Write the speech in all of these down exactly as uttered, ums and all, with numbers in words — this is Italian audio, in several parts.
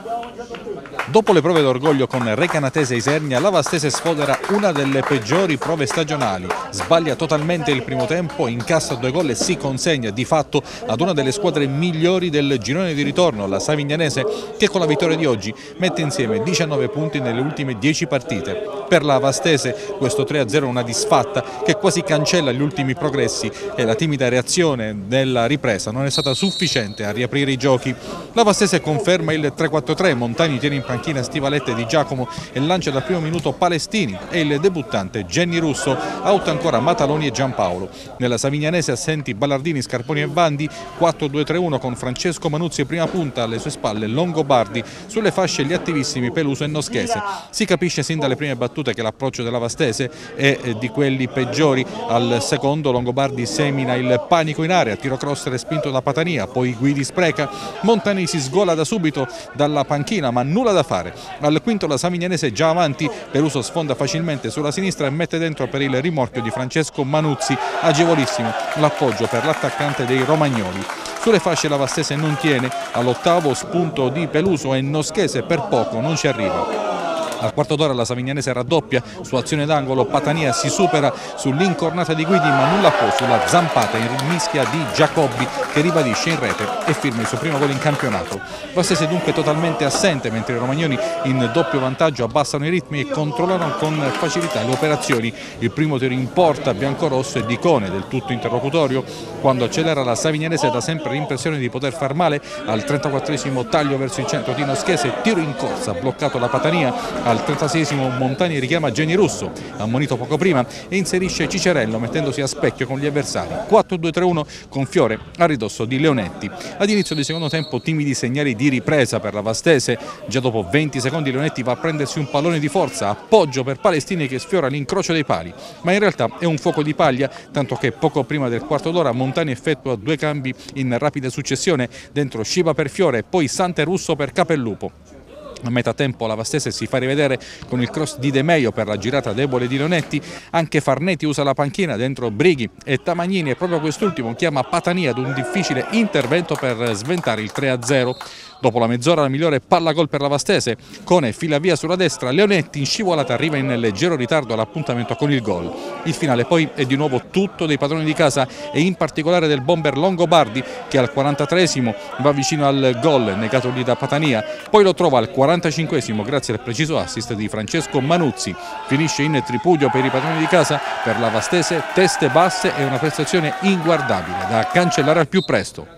Dopo le prove d'orgoglio con Recanatese e Isernia, la Vastese sfodera una delle peggiori prove stagionali. Sbaglia totalmente il primo tempo, incassa due gol e si consegna di fatto ad una delle squadre migliori del girone di ritorno, la Savignanese, che con la vittoria di oggi mette insieme diciannove punti nelle ultime dieci partite. Per la Vastese questo tre a zero è una disfatta che quasi cancella gli ultimi progressi e la timida reazione della ripresa non è stata sufficiente a riaprire i giochi. La Vastese conferma il tre quattro tre, Montani tiene in panchina Stivalette Di Giacomo e lancia dal primo minuto Palestini e il debuttante Genny Russo, out ancora Mataloni e Giampaolo. Nella Savignanese assenti Ballardini, Scarponi e Vandi, quattro due tre uno con Francesco Manuzzi prima punta, alle sue spalle Longobardi, sulle fasce gli attivissimi Peluso e Noschese. Si capisce sin dalle prime battute che l'approccio della Vastese è di quelli peggiori. Al secondo Longobardi semina il panico in area, tiro cross respinto da Patania, poi Guidi spreca, Montani si sgola da subito dalla panchina ma nulla da fare. Al quinto la Savignanese già avanti, Peluso sfonda facilmente sulla sinistra e mette dentro per il rimorchio di Francesco Manuzzi, agevolissimo l'appoggio per l'attaccante dei romagnoli. Sulle fasce la Vastese non tiene, all'ottavo spunto di Peluso e Noschese per poco non ci arriva. Al quarto d'ora la Savignanese raddoppia su azione d'angolo, Patania si supera sull'incornata di Guidi ma nulla può sulla zampata in mischia di Giacobbi che ribadisce in rete e firma il suo primo gol in campionato. Vastese dunque totalmente assente mentre i romagnoli in doppio vantaggio abbassano i ritmi e controllano con facilità le operazioni. Il primo tiro in porta biancorosso è di Cone, del tutto interlocutorio. Quando accelera la Savignanese dà sempre l'impressione di poter far male. Al trentaquattresimo taglio verso il centro di Noschese, tiro in corsa bloccato da Patania. Al trentaseiesimo Montani richiama Genny Russo, ammonito poco prima, e inserisce Cicerello mettendosi a specchio con gli avversari. quattro due tre uno con Fiore a ridosso di Leonetti. Ad inizio di secondo tempo timidi segnali di ripresa per la Vastese. Già dopo venti secondi Leonetti va a prendersi un pallone di forza, appoggio per Palestini che sfiora l'incrocio dei pali. Ma in realtà è un fuoco di paglia, tanto che poco prima del quarto d'ora Montani effettua due cambi in rapida successione, dentro Sciba per Fiore e poi Sante Russo per Capellupo. A metà tempo la Vastese si fa rivedere con il cross di De Meio per la girata debole di Leonetti. Anche Farneti usa la panchina, dentro Brighi e Tamagnini e proprio quest'ultimo chiama Patania ad un difficile intervento per sventare il tre a zero. Dopo la mezz'ora la migliore palla gol per la Vastese, Cone fila via sulla destra, Leonetti in scivolata arriva in leggero ritardo all'appuntamento con il gol. Il finale poi è di nuovo tutto dei padroni di casa e in particolare del bomber Longobardi che al quarantatreesimo va vicino al gol negatogli da Patania, poi lo trova al quarantacinquesimo grazie al preciso assist di Francesco Manuzzi. Finisce in tripudio per i padroni di casa. Per la Vastese teste basse e una prestazione inguardabile da cancellare al più presto.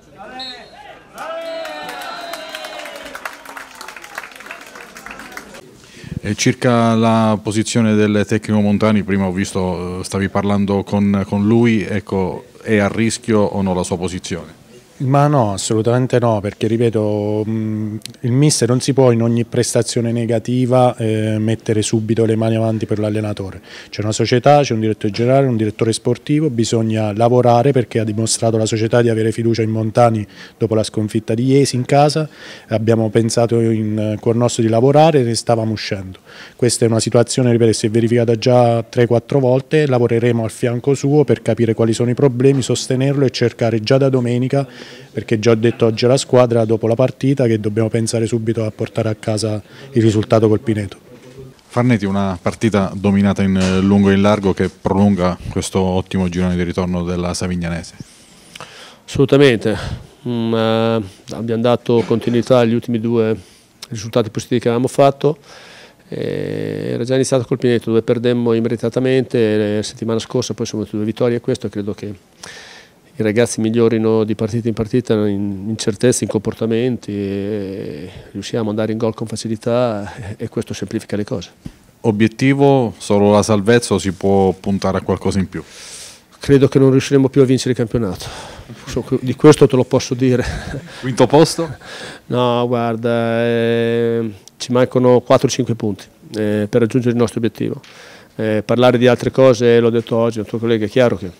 E circa la posizione del tecnico Montani, prima ho visto, stavi parlando con, con lui, ecco, è a rischio o no la sua posizione? Ma no, assolutamente no, perché ripeto, il mister non si può in ogni prestazione negativa eh, mettere subito le mani avanti per l'allenatore. C'è una società, c'è un direttore generale, un direttore sportivo, bisogna lavorare perché ha dimostrato la società di avere fiducia in Montani dopo la sconfitta di Iesi in casa, abbiamo pensato in cuor nostro di lavorare e ne stavamo uscendo. Questa è una situazione, ripeto, si è verificata già tre quattro volte, lavoreremo al fianco suo per capire quali sono i problemi, sostenerlo e cercare già da domenica, perché già ho detto oggi alla squadra dopo la partita che dobbiamo pensare subito a portare a casa il risultato col Pineto. Farneti, una partita dominata in lungo e in largo che prolunga questo ottimo girone di ritorno della Savignanese. Assolutamente, mm, eh, abbiamo dato continuità agli ultimi due risultati positivi che avevamo fatto. Eh, era già iniziato col Pineto dove perdemmo immediatamente, la settimana scorsa poi sono venute due vittorie e questo credo che i ragazzi migliorino di partita in partita in incertezze, in comportamenti e riusciamo ad andare in gol con facilità e questo semplifica le cose. Obiettivo solo la salvezza o si può puntare a qualcosa in più? Credo che non riusciremo più a vincere il campionato, di questo te lo posso dire. Quinto posto? No, guarda, eh, ci mancano quattro cinque punti eh, per raggiungere il nostro obiettivo. Eh, parlare di altre cose, l'ho detto oggi a un tuo collega, è chiaro che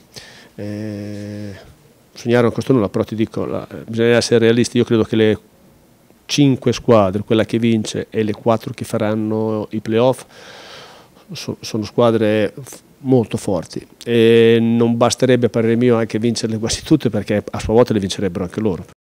Eh, sognare non costa nulla, però ti dico, la, bisogna essere realisti. Io credo che le cinque squadre, quella che vince e le quattro che faranno i playoff, so, sono squadre molto forti e non basterebbe a parere mio anche vincerle quasi tutte, perché a sua volta le vincerebbero anche loro.